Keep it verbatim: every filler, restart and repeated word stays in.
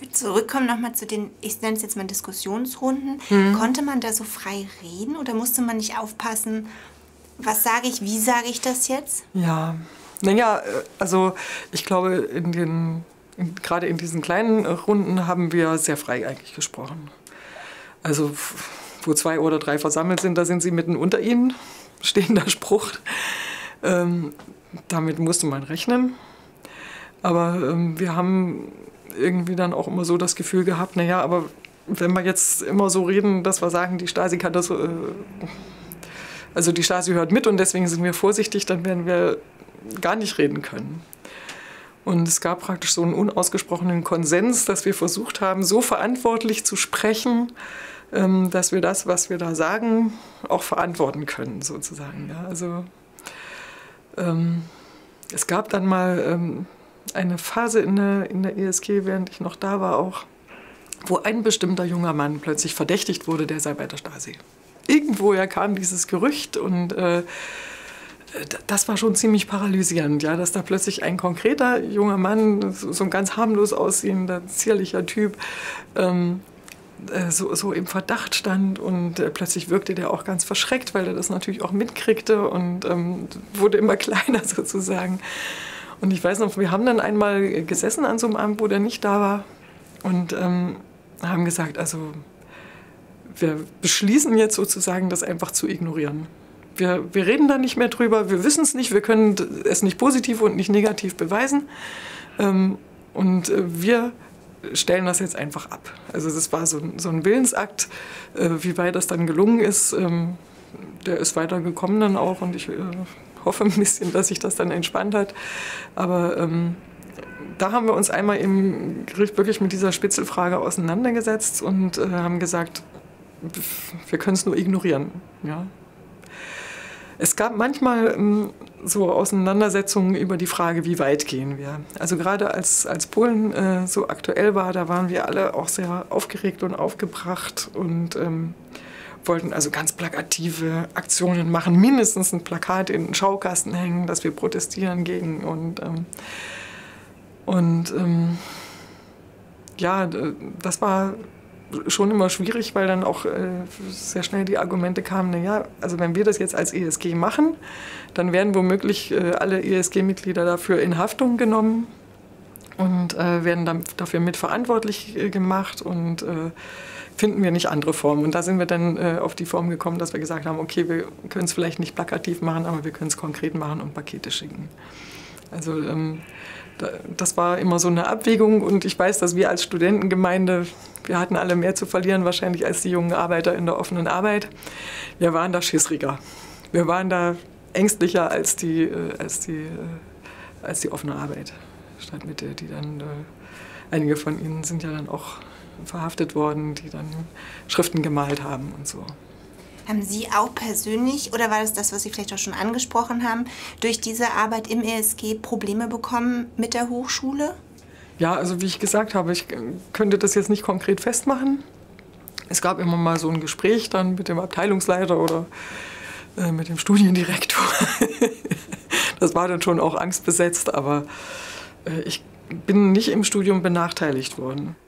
Zurückkommen nochmal zu den, ich nenne es jetzt mal Diskussionsrunden. Mhm. Konnte man da so frei reden oder musste man nicht aufpassen, was sage ich, wie sage ich das jetzt? Ja, naja, also ich glaube, in den, in, gerade in diesen kleinen Runden haben wir sehr frei eigentlich gesprochen. Also wo zwei oder drei versammelt sind, da sind sie mitten unter ihnen, stehender Spruch. Ähm, damit musste man rechnen. Aber ähm, wir haben irgendwie dann auch immer so das Gefühl gehabt, naja, aber wenn wir jetzt immer so reden, dass wir sagen, die Stasi kann das, äh, also die Stasi hört mit und deswegen sind wir vorsichtig, dann werden wir gar nicht reden können. Und es gab praktisch so einen unausgesprochenen Konsens, dass wir versucht haben, so verantwortlich zu sprechen, ähm, dass wir das, was wir da sagen, auch verantworten können, sozusagen. Ja, also ähm, es gab dann mal ähm, eine Phase in der, in der E S G, während ich noch da war, auch, wo ein bestimmter junger Mann plötzlich verdächtigt wurde, der sei bei der Stasi. Irgendwoher kam dieses Gerücht und äh, das war schon ziemlich paralysierend, ja, dass da plötzlich ein konkreter junger Mann, so, so ein ganz harmlos aussehender, zierlicher Typ, ähm, äh, so, so im Verdacht stand und äh, plötzlich wirkte der auch ganz verschreckt, weil er das natürlich auch mitkriegte und ähm, wurde immer kleiner sozusagen. Und ich weiß noch, wir haben dann einmal gesessen an so einem Abend, wo der nicht da war und ähm, haben gesagt, also wir beschließen jetzt sozusagen, das einfach zu ignorieren. Wir, wir reden da nicht mehr drüber, wir wissen es nicht, wir können es nicht positiv und nicht negativ beweisen. Ähm, und äh, wir stellen das jetzt einfach ab. Also das war so, so ein Willensakt, äh, wie weit das dann gelungen ist. Ähm, der ist weitergekommen dann auch und ich äh, hoffe ein bisschen, dass sich das dann entspannt hat. Aber ähm, da haben wir uns einmal im Gericht wirklich mit dieser Spitzelfrage auseinandergesetzt und äh, haben gesagt, wir können es nur ignorieren. Ja. Es gab manchmal ähm, so Auseinandersetzungen über die Frage, wie weit gehen wir. Also gerade als, als Polen äh, so aktuell war, da waren wir alle auch sehr aufgeregt und aufgebracht und ähm, wollten also ganz plakative Aktionen machen, mindestens ein Plakat in den Schaukasten hängen, dass wir protestieren gegen. Und, ähm, und ähm, ja, das war schon immer schwierig, weil dann auch äh, sehr schnell die Argumente kamen, naja, also wenn wir das jetzt als E S G machen, dann werden womöglich äh, alle E S G-Mitglieder dafür in Haftung genommen und äh, werden dann dafür mitverantwortlich äh, gemacht und äh, finden wir nicht andere Formen. Und da sind wir dann äh, auf die Form gekommen, dass wir gesagt haben, okay, wir können es vielleicht nicht plakativ machen, aber wir können es konkret machen und Pakete schicken. Also ähm, das war immer so eine Abwägung und ich weiß, dass wir als Studentengemeinde, wir hatten alle mehr zu verlieren wahrscheinlich als die jungen Arbeiter in der offenen Arbeit. Wir waren da schissriger. Wir waren da ängstlicher als die, als die, als die offene Arbeit. Stadtmitte, die dann, einige von ihnen sind ja dann auch verhaftet worden, die dann Schriften gemalt haben und so. Haben Sie auch persönlich, oder war das das, was Sie vielleicht auch schon angesprochen haben, durch diese Arbeit im E S G Probleme bekommen mit der Hochschule? Ja, also wie ich gesagt habe, ich könnte das jetzt nicht konkret festmachen. Es gab immer mal so ein Gespräch dann mit dem Abteilungsleiter oder äh, mit dem Studiendirektor. Das war dann schon auch angstbesetzt, aber äh, ich bin nicht im Studium benachteiligt worden.